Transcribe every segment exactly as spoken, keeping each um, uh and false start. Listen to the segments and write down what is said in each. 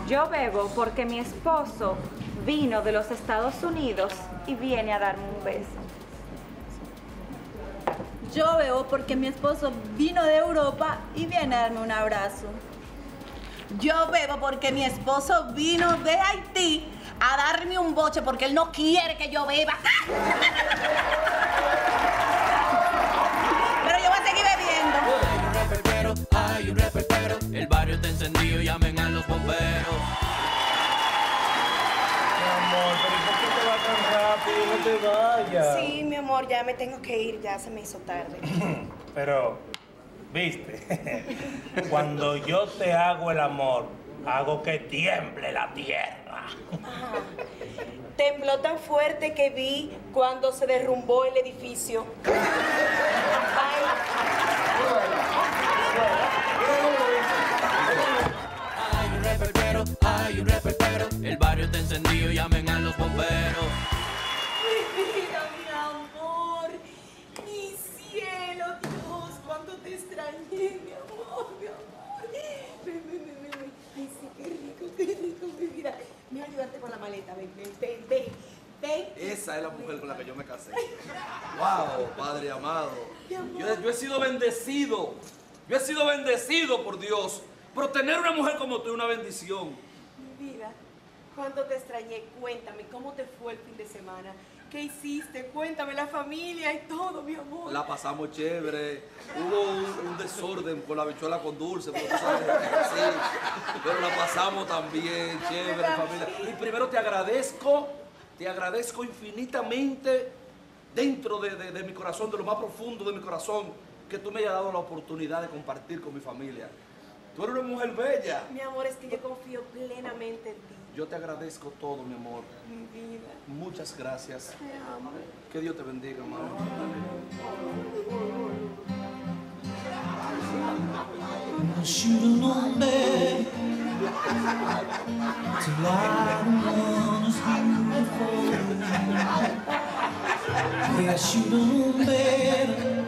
Yo bebo porque mi esposo vino de los Estados Unidos y viene a darme un beso. Yo bebo porque mi esposo vino de Europa y viene a darme un abrazo. Yo bebo porque mi esposo vino de Haití a darme un boche porque él no quiere que yo beba. Pero yo voy a seguir bebiendo. Hay un reperpero, hay un reperpero. El barrio está encendido, llamen a los bomberos. Mi amor, pero ¿por qué te vas tan rápido? No te vayas. Sí, mi amor, ya me tengo que ir, ya se me hizo tarde. Pero, viste, cuando yo te hago el amor, hago que tiemble la tierra. Ah, tembló tan fuerte que vi cuando se derrumbó el edificio. Ay. Hay un reperpero, hay un reperpero. El barrio está encendido, llamen a los bomberos. Mi vida, mi amor, mi cielo, Dios, cuánto te extrañé, mi amor, mi amor. Ven, ven, ven, ven, ven. Ay, sí, qué rico, qué rico, mi vida. Me ayudaste con la maleta, ven, ven, ven, ven, ven. Esa es la mujer con la que yo me casé. Wow, Padre amado. Yo, yo he sido bendecido. Yo he sido bendecido por Dios. Pero tener una mujer como tú es una bendición. Mi vida, cuánto te extrañé. Cuéntame, ¿cómo te fue el fin de semana? ¿Qué hiciste? Cuéntame, la familia y todo, mi amor. La pasamos chévere. Hubo un, un desorden con la bichuela con dulce, pero tú sabes, sí. Pero la pasamos también chévere, familia. Y primero te agradezco, te agradezco infinitamente dentro de, de, de mi corazón, de lo más profundo de mi corazón, que tú me hayas dado la oportunidad de compartir con mi familia. Tú eres una mujer bella. Mi amor, es que yo confío plenamente en ti. Yo te agradezco todo, mi amor. Mi vida. Muchas gracias. Te amo. Que Dios te bendiga, hermano. I should've known better to lie to one as beautiful. Yeah, I should've known better.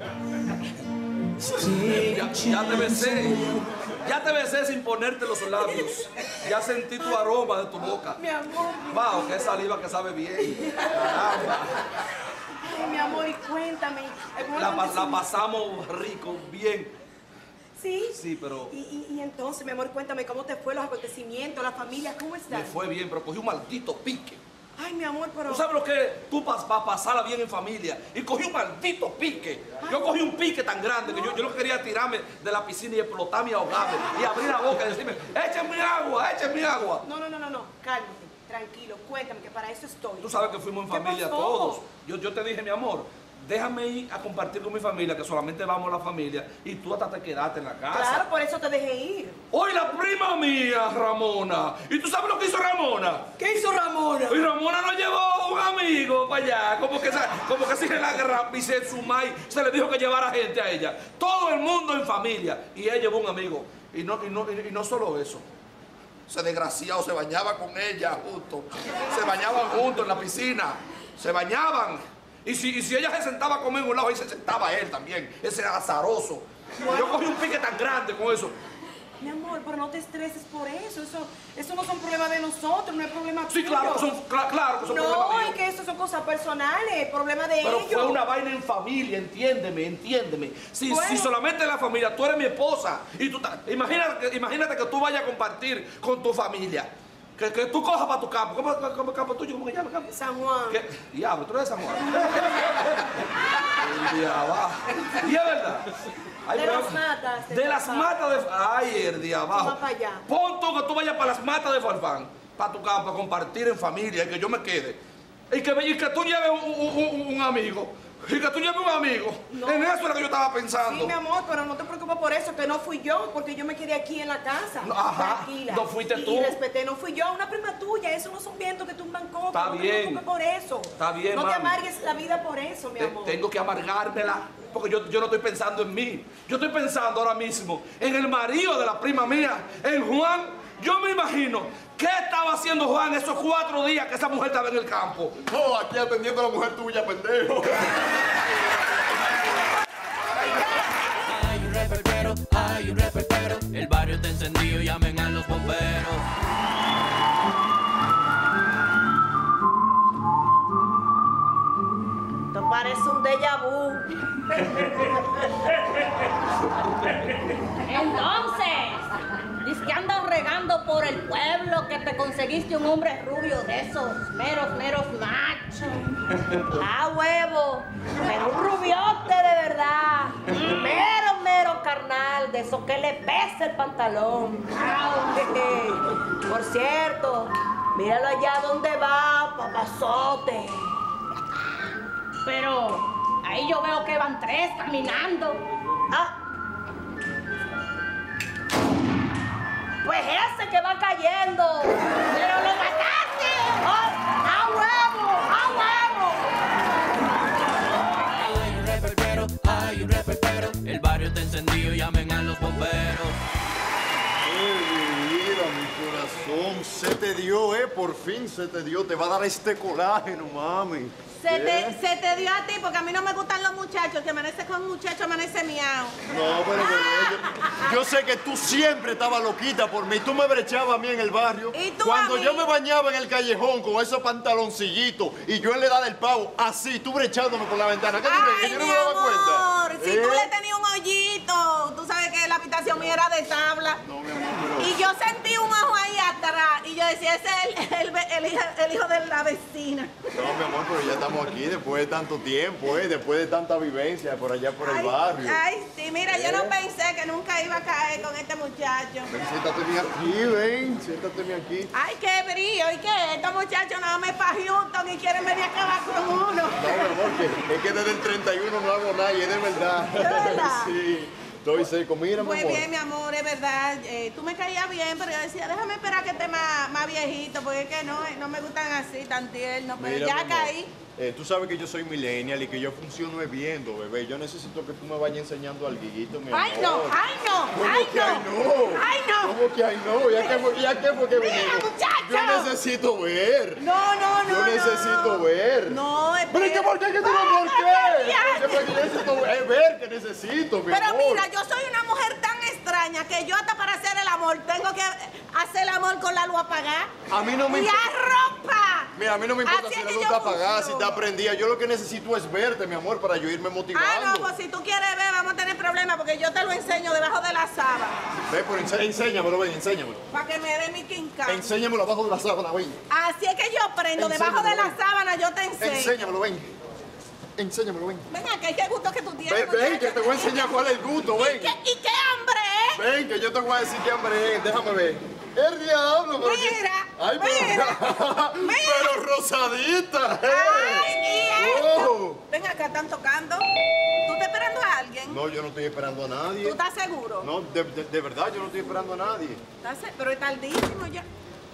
Ya, ya te besé. Ya te besé sin ponerte los labios. Ya sentí tu aroma de tu boca. Mi amor. Wow, qué saliva que sabe bien. Caramba. Ay, mi amor, y cuéntame. La, la pasamos rico, bien. ¿Sí? Sí, pero... Y, y, y entonces, mi amor, cuéntame cómo te fue los acontecimientos, la familia, ¿cómo estás? Me fue bien, pero cogí un maldito pique. Ay, mi amor, pero... ¿Tú sabes lo que es? Tú vas a pasarla bien en familia. Y cogí un maldito pique. Yo cogí un pique tan grande que yo, yo lo que quería tirarme de la piscina y explotarme y ahogarme. Y abrir la boca y decirme, échenme agua, échenme agua. No, no, no, no, no, cálmate, tranquilo, cuéntame, que para eso estoy. Tú sabes que fuimos en familia todos. Yo, yo te dije, mi amor, déjame ir a compartir con mi familia, que solamente vamos a la familia, y tú hasta te quedaste en la casa. Claro, por eso te dejé ir. Hoy la prima mía, Ramona. ¿Y tú sabes lo que hizo Ramona? ¿Qué hizo Ramona? Y Ramona nos llevó un amigo para allá, como que, como que si la guerra y se sumai, se le dijo que llevara gente a ella. Todo el mundo en familia. Y ella llevó un amigo. Y no, y no, y no solo eso. Ese desgraciado se bañaba con ella juntos. Se bañaban juntos en la piscina. Se bañaban. Y si, y si ella se sentaba conmigo en un lado, ahí se sentaba él también. Ese era azaroso. Bueno. Yo cogí un pique tan grande con eso. Mi amor, pero no te estreses por eso. Eso, eso no son problemas de nosotros, no es problema Sí, tuyo. claro que son, cl claro que son no, problemas míos. No, es que eso son cosas personales, problemas de Pero ellos. fue una vaina en familia, entiéndeme, entiéndeme. Si, bueno. si solamente en la familia, tú eres mi esposa. Y tú, imagínate, imagínate que tú vayas a compartir con tu familia. Que, que tú cojas para tu campo. ¿Cómo es el campo tuyo? ¿Cómo que llama el campo? San Juan. ¿Qué? Diablo, tú eres de San Juan. El diablo. Y es verdad. Ay, de pero, las matas. De, de las matas de... Ay, el día abajo. Para allá. Pon tú que tú vayas para las matas de Farfán, para tu campo, a compartir en familia y que yo me quede. Y que, y que tú lleves un, un, un, un amigo. Y que tú lleves un amigo. No. En eso es lo que yo estaba pensando. Sí, mi amor, pero no te preocupes por eso, que no fui yo, porque yo me quedé aquí en la casa. No, ajá. Tranquila. No fuiste tú. Y, y respeté, no fui yo, una prima tuya. Eso no son vientos que tumban coco. Está no bien. te preocupes por eso. Está bien, No mami. te amargues la vida por eso, mi amor. Tengo que amargármela, porque yo, yo no estoy pensando en mí. Yo estoy pensando ahora mismo en el marido de la prima mía, en Juan. Yo me imagino, ¿qué estaba haciendo Juan esos cuatro días que esa mujer estaba en el campo? No, aquí atendiendo a la mujer tuya, pendejo. Hay un reperpero, hay un reperpero. El barrio está encendido, llamen a los bomberos. Entonces, dices que andas regando por el pueblo que te conseguiste un hombre rubio de esos meros, meros machos. Ah, huevo, pero un rubiote de verdad. Mero, mero carnal, de eso que le pesa el pantalón. Ah, por cierto, míralo allá donde va, papazote. Pero ahí yo veo que van tres caminando. Ah. Pues ese que va cayendo. ¡Pero lo mataste! ¡Oh! ¡A huevo! ¡A huevo! Hay un reperpero, hay un reperpero. El barrio está encendido, llamen a los bomberos. Ay, mira, mi corazón, se te dio, eh, por fin se te dio. Te va a dar este colágeno, mami. Se te, se te dio a ti, porque a mí no me gustan los muchachos. Que amanece con un muchacho, amanece miau. No, pero bebé, yo, yo sé que tú siempre estabas loquita por mí. Tú me brechabas a mí en el barrio. ¿Y tú Cuando a mí? yo me bañaba en el callejón con esos pantaloncillitos y yo en la edad del pavo, así, tú brechándome por la ventana. ¿Qué tú crees? ¿Que yo no me daba amor, cuenta? si ¿Eh? tú le tenías un hoyito, tú sabes que la habitación mía era de tabla. No, mi amor, pero... Y yo sentí un ojo ahí atrás. Y yo decía, ese es el, el, el, hijo, el hijo de la vecina. No, mi amor, pero ya estamos aquí después de tanto tiempo, ¿eh? Después de tanta vivencia por allá por el Ay, barrio. ay, sí, mira, yo ¿Eh? no pensé que nunca iba a caer con este muchacho. Ven, siéntate bien aquí, ven, siéntate bien aquí. Ay, qué brillo, ¿y qué? Estos muchachos nada más para Houston y quieren venir a acabar con uno. No, mi amor, que, es que desde el treinta y uno no hago nada y es de verdad. ¿De verdad? Sí, estoy seco, mira, mi Muy amor. bien, mi amor, es verdad. Eh, tú me caías bien, pero yo decía, déjame esperar que esté más, más viejito, porque es que no, no me gustan así, tan tiernos. Pero Mira, ya mi amor, caí. eh, tú sabes que yo soy millennial y que yo funciono viendo, bebé. Yo necesito que tú me vayas enseñando alguito, mi amor. Ay, no, ay, no, ¿Cómo ay, que no. ay, no? Ay, no. ¿Cómo que ay, no? ¿Ya qué fue, ya qué fue que Mira, vinimos? muchacho. Yo necesito ver. No, no, no, Yo no. necesito ver. No, Pero es que ¿por qué? ¿Qué tú no por qué? Ay, Porque yo necesito ver, es ver que necesito, mi Pero amor. mira, yo soy una mujer tan extraña que yo hasta para hacer el amor tengo que hacer el amor con la luz apagada. A mí no me Y importa. a ropa. Mira, a mí no me importa Así si es la que luz yo está apagada, si funciono. está prendida. Yo lo que necesito es verte, mi amor, para yo irme motivando. Ah, no, pues si tú quieres ver, vamos a tener problemas porque yo te lo enseño debajo de la sábana. Ve, pero ense- enséñamelo, ven, enséñamelo. Para que me dé mi quincán. Enséñamelo abajo de la sábana, ven. Así es que yo aprendo, debajo de la Enséñamelo, ven. sábana yo te enseño. Enséñamelo, ven. Enséñamelo, ven. Ven acá, qué gusto que tú tienes. Ven, ven, muchacho. que te voy a enseñar cuál es el gusto, ¿Y ven. qué, y qué hambre es? Ven, que yo te voy a decir qué hambre es. Déjame ver. ¡El diablo! pero que- Mira, Ay, pero... mira, mira. pero rosadita, ¿eh? Ay, y esto. Oh. Ven acá, están tocando. ¿Tú estás esperando a alguien? No, yo no estoy esperando a nadie. ¿Tú estás seguro? No, de, de- de verdad, yo no estoy esperando a nadie. ¿Estás se- Pero es tardísimo ya.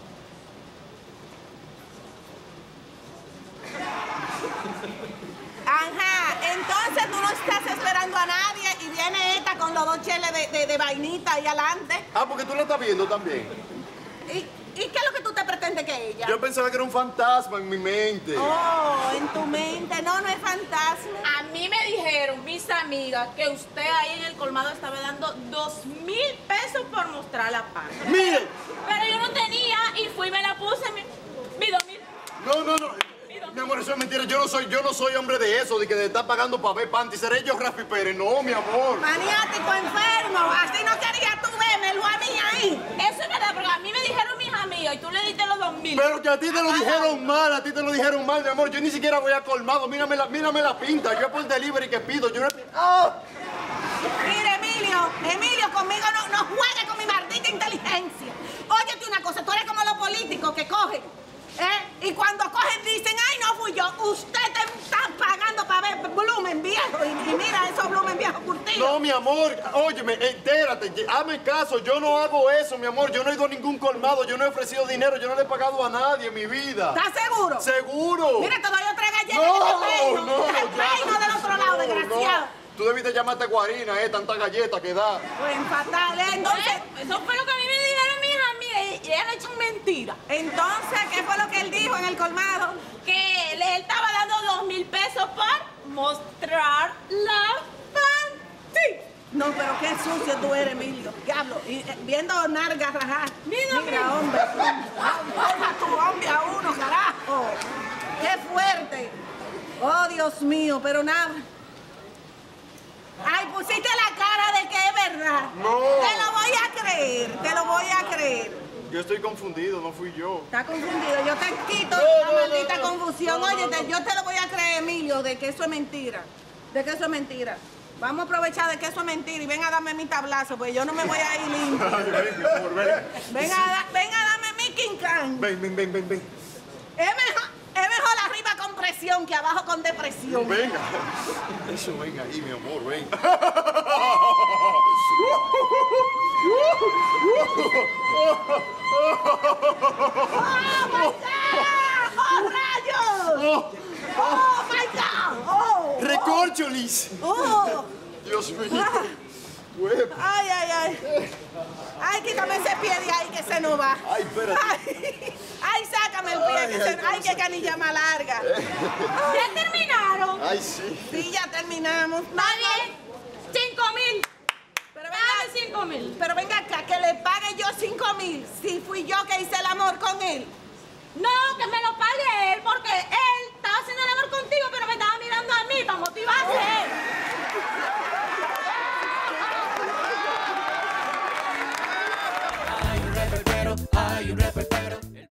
Ajá, entonces tú no estás esperando a nadie y viene esta con los dos cheles de, de, de vainita ahí adelante. Ah, porque tú la estás viendo también. ¿Y, ¿Y qué es lo que tú te pretendes que ella? Yo pensaba que era un fantasma en mi mente. Oh, en tu mente. No, no es fantasma. A mí me dijeron mis amigas que usted ahí en el colmado estaba dando dos mil pesos por mostrar la panza. ¡Mire! Pero yo no tenía y fui y me la puse, mi, mi dos mil. No, no, no. Mi amor, eso es mentira. Yo no soy, yo no soy hombre de eso, de que de estar pagando para ver panty. ¿Seré yo Rafi Pérez? No, mi amor. Maniático enfermo. Así no querías tú verme, a mí ahí. Eso es verdad, porque a mí me dijeron mis amigas y tú le diste los dos mil. Pero que a ti te lo dijeron mal, a ti te lo dijeron mal, mi amor. Yo ni siquiera voy a colmado. Mírame la, mírame la pinta. Yo por delivery que pido. Yo no... ¡Ah! Mire, Emilio, Emilio, conmigo no, no juegue con mi maldita inteligencia. Óyete una cosa, tú eres como los políticos que cogen, ¿eh? Y cuando cogen dicen, ay, no fui yo. Usted te está pagando para ver Blumen viejo. Y, y mira esos Blumen viejos curtidos. No, mi amor, óyeme, entérate, hazme caso, yo no hago eso, mi amor, yo no he ido a ningún colmado, yo no he ofrecido dinero, yo no le he pagado a nadie en mi vida. ¿Estás seguro? ¡Seguro! Mira, te doy otra galleta No, que te peino. no, Te ya. peino del otro lado, No, desgraciado. no. Tú debiste llamarte guarina, eh, tanta galleta que da. Pues fatal, ¿eh? Entonces, ¿Eh? Eso fue lo que a mí me dijeron mis amigas y ellas le echan mentira. entonces, ¿qué fue lo que él dijo en el colmado? Que le estaba dando dos mil pesos por mostrar la panty. No, pero qué sucio tú eres, Emilio. Diablo, y, eh, viendo nargas rajar. Mira, Mira, hombre. Toma tu hombre a uno, carajo. Qué fuerte. Oh, Dios mío, pero nada. Ay, pusiste la cara de que es verdad. No. Te lo voy a creer, te lo voy a creer. Yo estoy confundido, no fui yo. Está confundido. Yo te quito No, la no, maldita no, no. confusión. No, no, Oye, no. te- yo te lo voy a creer, Emilio, de que eso es mentira. De que eso es mentira. Vamos a aprovechar de que eso es mentira y ven a darme mi tablazo, pues yo no me voy a ir limpio. Ay, ven, mi amor, ven. Ven a, da- ven a darme mi quincán. Ven, ven, ven, ven, ven. Es mejor, es mejor arriba con presión que abajo con depresión. Venga. Eso, ven ahí, mi amor, ven. ¡Oh, my God! ¡Oh, rayos! ¡Oh, my God! ¡Oh! ¡Recorcholis! ¡Oh! Dios mío. Ah. Huevo. ¡Ay, ay, ay! ¡Ay, quítame ese pie de ahí que se nos va! Ay, espérate. ¡Ay, ay sácame el pie! Ay, que ay, se, no ¡Ay, qué sé. canilla más larga! ¿Ya terminaron? Ay, sí. Sí, ya terminamos. Está bien. Cinco mil. Pero Dame venga, cinco mil. pero venga acá, que le pague yo cinco mil si fui yo que hice el amor con él. No, que me lo pague él, porque él estaba haciendo el amor contigo, pero me estaba mirando a mí para motivarse él. Hay un reperpero, hay un reperpero.